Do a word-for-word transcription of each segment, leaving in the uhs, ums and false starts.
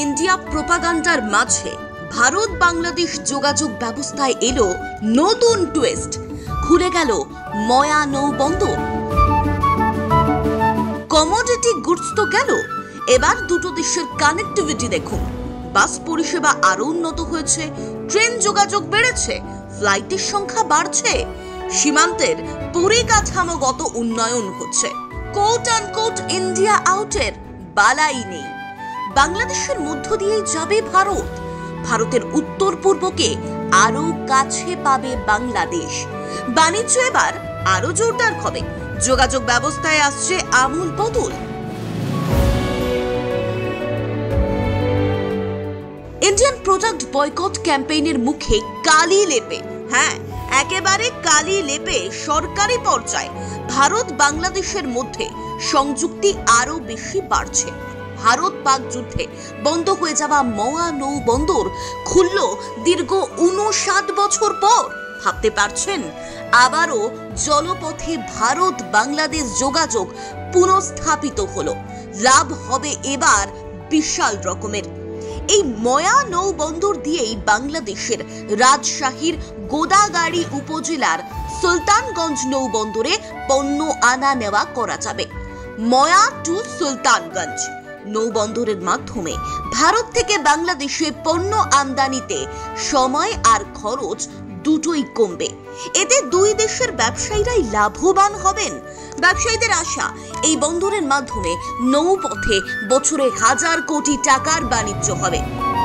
India প্রোপাগান্ডার মাঝে ভারত বাংলাদেশ যোগাযোগ ব্যবস্থায় এলো নতুন টুইস্ট। খুলে গেল ময়া নৌবন্দর। কমোডিটি গুডস তো গেল, এবার দুটো দেশের কানেক্টিভিটি দেখুন। বাস পরিষেবা আরো উন্নত হয়েছে, ট্রেন যোগাযোগ বেড়েছে, ফ্লাইটের সংখ্যা বাড়ছে, সীমান্তের পরিকাঠামোগত উন্নয়ন হচ্ছে। কোট আনকোট ইন্ডিয়া আউটের বালাই নেই। বাংলাদেশের মধ্য দিয়েই যাবে ভারত। ভারতের উত্তর পূর্বকে আরো কাছে পাবে বাংলাদেশ। বাণিজ্য এবার আরো জোরদার হবে। যোগাযোগ ব্যবস্থায় আসছে আমূল বদল। ইন্ডিয়ান প্রোডাক্ট বয়কট ক্যাম্পেইনের মুখে কালি লেপে, হ্যাঁ একেবারে কালি লেপে সরকারি পর্যায়ে ভারত বাংলাদেশের মধ্যে সংযুক্তি আরো বেশি বাড়ছে। ভারত পাক যুদ্ধে বন্ধ হয়ে যাওয়া ময়া নৌবন্দর খুলল দীর্ঘ উনষাট বছর পর। ভাবতে পারছেন, আবারও জলপথে ভারত বাংলাদেশ যোগাযোগ পুনঃস্থাপিত হলো। লাভ হবে এবার বিশাল রকমের। এই ময়া নৌবন্দর দিয়েই বাংলাদেশের রাজশাহীর গোদাগাড়ি উপজেলার সুলতানগঞ্জ নৌবন্দরে পণ্য আনা নেওয়া করা যাবে। ময়া টু সুলতানগঞ্জ নৌবন্দরের মাধ্যমে ভারত থেকে বাংলাদেশে পণ্য আমদানিতে সময় আর খরচ দুটোই কমবে। এতে দুই দেশের ব্যবসায়ীরাই লাভবান হবেন। ব্যবসায়ীদের আশা, এই বন্দরের মাধ্যমে নৌপথে বছরে হাজার কোটি টাকার বাণিজ্য হবে।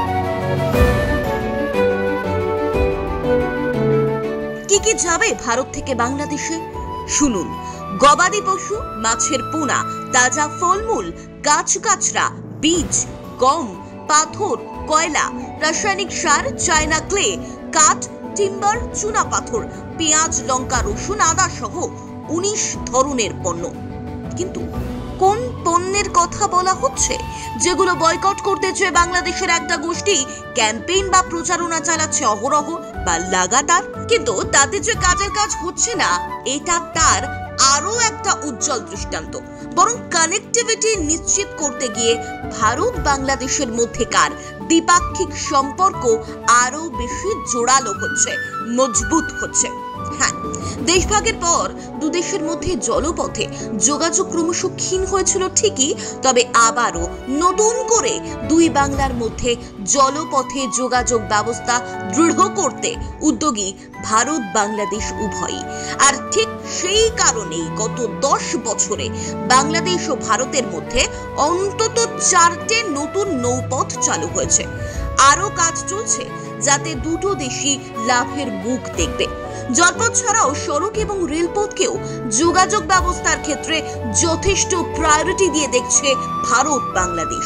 কি কি যাবে ভারত থেকে বাংলাদেশে শুনুন। গবাদি পশু, মাছের পোনা, তাজা ফলমূল, গাছগাছরা, বীজ, গম, পাথর, কয়লা, রাসায়নিক সার, চায়না ক্লে, কাঠ, টিম্বার, চুনা পাথর, পেঁয়াজ, লঙ্কা, রসুন, আদা সহ উনিশ ধরনের পণ্য। কিন্তু কোন পণ্যের কথা বলা হচ্ছে যেগুলো বয়কট করতে চেয়ে বাংলাদেশের একটা গোষ্ঠী ক্যাম্পেইন বা প্রচারণা চালাচ্ছে অহরহ বা লাগাতার, কিন্তু তাতে যে কাজের কাজ হচ্ছে না, এটা তার আরো একটা উজ্জ্বল দৃষ্টান্ত। বরং কানেক্টিভিটি নিশ্চিত করতে গিয়ে ভারত বাংলাদেশের মধ্যেকার দ্বিপাক্ষিক সম্পর্ক আরো বেশি জোরালো হচ্ছে, মজবুত হচ্ছে। হ্যাঁ, দেশভাগের পর দুদেশের মধ্যে জলপথে যোগাযোগ ক্রমশ ক্ষীণ হয়েছিল ঠিকই, তবে আবারও নতুন করে দুই বাংলার মধ্যে জলপথে যোগাযোগ ব্যবস্থা দৃঢ় করতে উদ্যোগী ভারত বাংলাদেশ উভয়ই। আর ঠিক সেই কারণেই গত দশ বছরে বাংলাদেশ ও ভারতের মধ্যে অন্তত চারটে নতুন নৌপথ চালু হয়েছে। আরো কাজ চলছে যাতে দুটো দেশই লাভের মুখ দেখবে। জলপথ ছাড়াও সড়ক এবং রেলপথকেও যোগাযোগ ব্যবস্থার ক্ষেত্রে যথেষ্ট প্রায়োরিটি দিয়ে দেখছে ভারত বাংলাদেশ।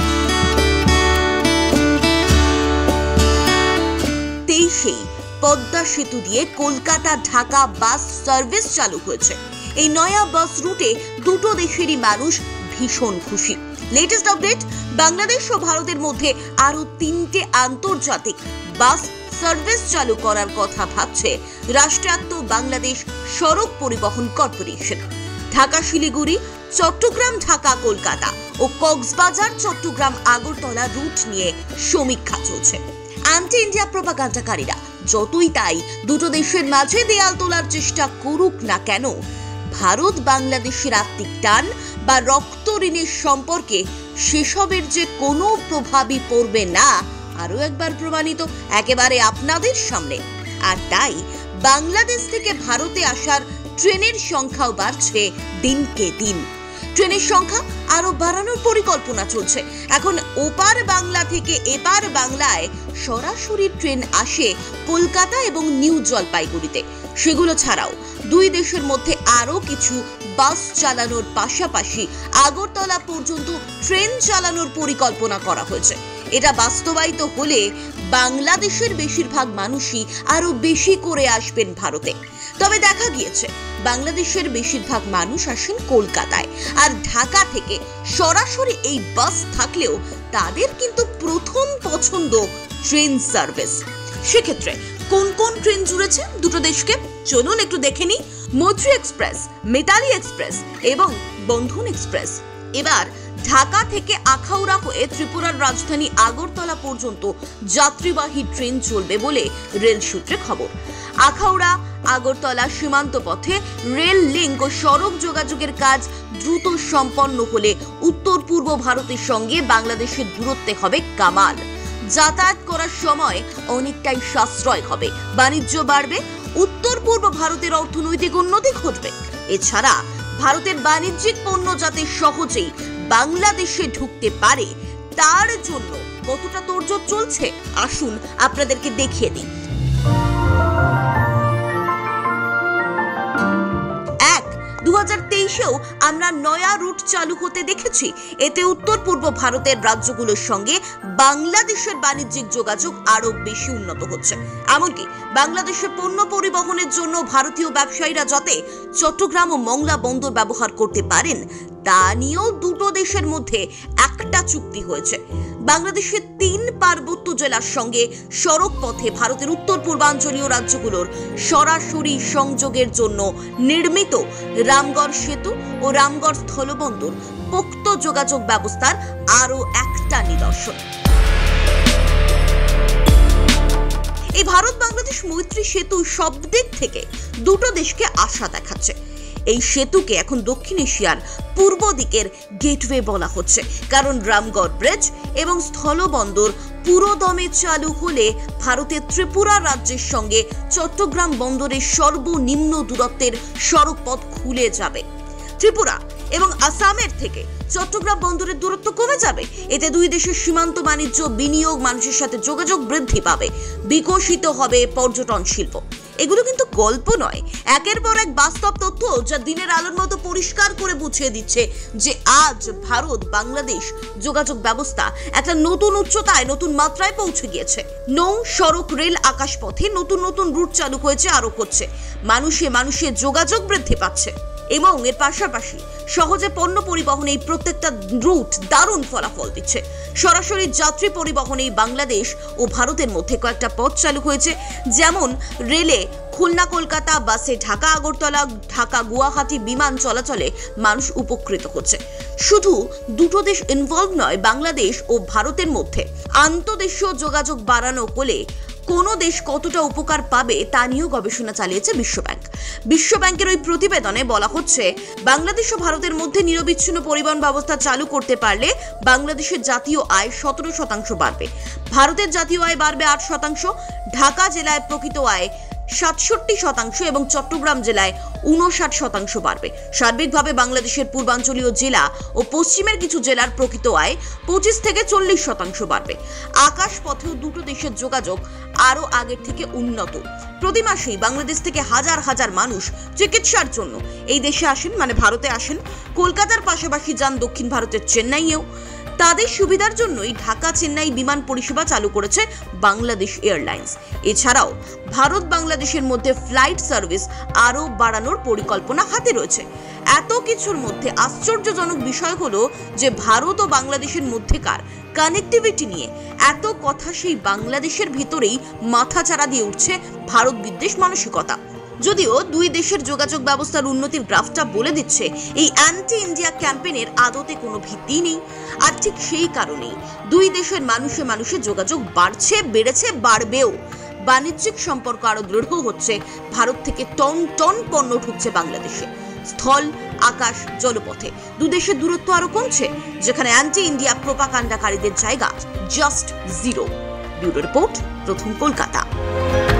তেইশেই পদ্মা সেতু দিয়ে কলকাতা ঢাকা বাস সার্ভিস চালু হয়েছে। এই নয়া বাস রুটে দুটো দেশেরই মানুষ ভীষণ খুশি। লেটেস্ট আপডেট, বাংলাদেশ ও ভারতের মধ্যে আরো তিনটে আন্তর্জাতিক বাস সার্ভিস চালু করার কথা ভাবছে রাষ্ট্রায়ত্ত বাংলাদেশ সড়ক পরিবহন কর্পোরেশন। ঢাকা শিলিগুড়ি, চট্টগ্রাম ঢাকা কলকাতা ও কক্সবাজার চট্টগ্রাম আগরতলা রুট নিয়ে সমীক্ষা চলছে। অ্যান্টি ইন্ডিয়া প্রোপাগান্ডাকারীরা যতই তাই দুটো দেশের মাঝে দেয়াল তোলার চেষ্টা করুক না কেন, ভারত বাংলাদেশের আত্মিক টান বা রক্ত ঋণের সম্পর্কে সেসবের যে কোনো প্রভাবই পড়বে না আরো একবার প্রমাণিত একেবারে আপনাদের সামনে। আর তাই বাংলাদেশ থেকে ভারতে আসার ট্রেনের সংখ্যাও বাড়ছে দিনকে দিন। ট্রেনের সংখ্যা আরো বাড়ানোর পরিকল্পনা চলছে। এখন ওপার বাংলা থেকে এপার বাংলায় সরাসরি ট্রেন আসে কলকাতা এবং নিউ জলপাইগুড়িতে। সেগুলো ছাড়াও দুই দেশের মধ্যে আরো কিছু বাস চালানোর পাশাপাশি আগরতলা পর্যন্ত ট্রেন চালানোর পরিকল্পনা করা হয়েছে। এটা বাস্তবায়িত হলে বাংলাদেশের বেশিরভাগ মানুষই আরো বেশি করে আসবেন ভারতে। তবে দেখা গিয়েছে বাংলাদেশের বেশিরভাগ মানুষ আসেন কলকাতায়, আর ঢাকা থেকে সরাসরি এই বাস থাকলেও তাদের কিন্তু প্রথম পছন্দ ট্রেন সার্ভিস। সেক্ষেত্রে কোন কোন ট্রেন জুড়েছে দুটো দেশকে চলুন একটু দেখে নিই। মৈত্রী এক্সপ্রেস, মিতালি এক্সপ্রেস এবং বন্ধন এক্সপ্রেস। এবার ঢাকা থেকে আখাউড়া হয়ে ত্রিপুরার রাজধানী আগরতলা পর্যন্ত যাত্রীবাহী ট্রেন চলবে বলে রেল সূত্রে খবর। আখাউড়া আগরতলা সীমান্ত পথে রেল লিঙ্ক ও সড়ক যোগাযোগের কাজ দ্রুত সম্পন্ন হলে উত্তর পূর্ব ভারতের সঙ্গে বাংলাদেশের দূরত্বে হবে কামাল। যাতায়াত করার সময় অনেকটাই সাশ্রয় হবে, বাণিজ্য বাড়বে, উত্তর পূর্ব ভারতের অর্থনৈতিক উন্নতি ঘটবে। এছাড়া ভারতের বাণিজ্যিক পণ্য যাতে সহজেই বাংলাদেশে ঢুকতে পারে তার জন্য কতটা তোড়জোড় চলছে আসুন আপনাদেরকে দেখিয়ে দিই। এক দু হাজার তেইশেও আমরা নয়া রুট চালু হতে দেখেছি। এতে উত্তর পূর্ব ভারতের রাজ্যগুলোর সঙ্গে বাংলাদেশের বাণিজ্যিক যোগাযোগ আরো বেশি উন্নত হচ্ছে। এমনকি বাংলাদেশের পণ্য পরিবহনের জন্য ভারতীয় ব্যবসায়ীরা যাতে চট্টগ্রাম ও মংলা বন্দর ব্যবহার করতে পারেন তা নিয়েও দুটো দেশের মধ্যে একটা চুক্তি হয়েছে। বাংলাদেশের তিন পার্বত্য জেলার সঙ্গে সড়ক পথে ভারতের উত্তর পূর্বাঞ্চলীয় রাজ্যগুলোর সরাসরি সংযোগের জন্য নির্মিত রামগড় সেতু ও রামগড় স্থলবন্দর পোক্ত যোগাযোগ ব্যবস্থার আরো একটা নিদর্শন। এই ভারত বাংলাদেশ মৈত্রী সেতু সব দিক থেকে দুটো দেশকে আশা দেখাচ্ছে। এই সেতুকে এখন দক্ষিণ এশিয়ার পূর্ব দিকের গেটওয়ে বলা হচ্ছে, কারণ রামগড় ব্রিজ এবং স্থলবন্দর পুরোদমে চালু হলে ভারতের ত্রিপুরা রাজ্যের সঙ্গে চট্টগ্রাম বন্দরের সর্বনিম্ন দূরত্বের সড়ক পথ খুলে যাবে। ত্রিপুরা এবং আসামের থেকে চট্টগ্রাম বন্দরের দূরত্ব কমে যাবে। এতে দুই দেশের সীমান্ত বাণিজ্য, বিনিয়োগ, মানুষের সাথে যোগাযোগ বৃদ্ধি পাবে, বিকশিত হবে পর্যটন শিল্প। এগুলো কিন্তু গল্প নয়, একের পর এক বাস্তব তথ্য যা দিনের আলোর মতো পরিষ্কার করে বুঝিয়ে দিচ্ছে যে আজ ভারত বাংলাদেশ যোগাযোগ ব্যবস্থা একটা নতুন উচ্চতায়, নতুন মাত্রায় পৌঁছে গিয়েছে। নৌ, সড়ক, রেল, আকাশপথে নতুন নতুন রুট চালু হয়েছে, আরো হচ্ছে। মানুষে মানুষের যোগাযোগ বৃদ্ধি পাচ্ছে এবং এর পাশাপাশি সহজে পণ্য পরিবহনে এই প্রত্যেকটা রুট দারুণ ফলাফল দিচ্ছে। সরাসরি যাত্রী পরিবহনে বাংলাদেশ ও ভারতের মধ্যে কয়েকটা পথ চালু হয়েছে, যেমন রেলে খুলনা কলকাতা, বাসে ঢাকা আগরতলা, ঢাকা গুয়াহাটি বিমান চলাচলে মানুষ উপকৃত হচ্ছে। শুধু দুটো দেশ ইনভলভ নয়, বাংলাদেশ ও ভারতের মধ্যে আন্তদেশীয় যোগাযোগ বাড়ানো হলে কোন দেশ কতটা উপকার পাবে তা নিয়েও গবেষণা চালিয়েছে বিশ্বব্যাংক। বিশ্বব্যাংকের ওই প্রতিবেদনে বলা হচ্ছে, বাংলাদেশ ও ভারতের মধ্যে নিরবিচ্ছিন্ন পরিবহন ব্যবস্থা চালু করতে পারলে বাংলাদেশের জাতীয় আয় সতেরো শতাংশ বাড়বে, ভারতের জাতীয় আয় বাড়বে আট শতাংশ, ঢাকা জেলায় প্রকৃত আয় সাতষট্টি শতাংশ এবং চট্টগ্রাম জেলায় উনষাট শতাংশ বাড়বে। সার্বিকভাবে বাংলাদেশের পূর্বাঞ্চলীয় জেলা ও পশ্চিমের কিছু জেলার প্রকৃত আয় পঁচিশ থেকে চল্লিশ শতাংশ বাড়বে। আকাশ পথেও দুটো দেশের যোগাযোগ আরো আগের থেকে উন্নত। প্রতি মাসেই বাংলাদেশ থেকে হাজার হাজার মানুষ চিকিৎসার জন্য এই দেশে আসেন, মানে ভারতে আসেন। কলকাতার পাশাপাশি যান দক্ষিণ ভারতের চেন্নাইয়েও। তাদের সুবিধার জন্যই ঢাকা চেন্নাই বিমান পরিষেবা চালু করেছে বাংলাদেশ এয়ারলাইন্স। এছাড়াও ভারত বাংলাদেশের মধ্যে ফ্লাইট সার্ভিস আরও বাড়ানোর পরিকল্পনা হাতে রয়েছে। এত কিছুর মধ্যে আশ্চর্যজনক বিষয় হলো যে ভারত ও বাংলাদেশের মধ্যেকার কানেক্টিভিটি নিয়ে এত কথা সেই বাংলাদেশের ভিতরেই মাথাচাড়া দিয়ে উঠছে ভারত বিদ্বেষ মানসিকতা। যদিও দুই দেশের যোগাযোগ ব্যবস্থার উন্নতির গ্রাফটা বলে দিচ্ছে এই অ্যান্টি ইন্ডিয়া ক্যাম্পেইনের আদতে কোনো ভিত্তি নেই। আর ঠিক সেই কারণেই দুই দেশের মানুষে মানুষে যোগাযোগ বাড়ছে, বেড়েছে, বাড়বেও। বাণিজ্যিক সম্পর্ক আরো দৃঢ় হচ্ছে, ভারত থেকে টন টন পণ্য ঢুকছে বাংলাদেশে। স্থল, আকাশ, জলপথে দু দেশের দূরত্ব আরো কমছে, যেখানে অ্যান্টি ইন্ডিয়া প্রোপাগান্ডাকারীদের জায়গা জাস্ট জিরো। ব্যুরো রিপোর্ট, প্রথম কলকাতা।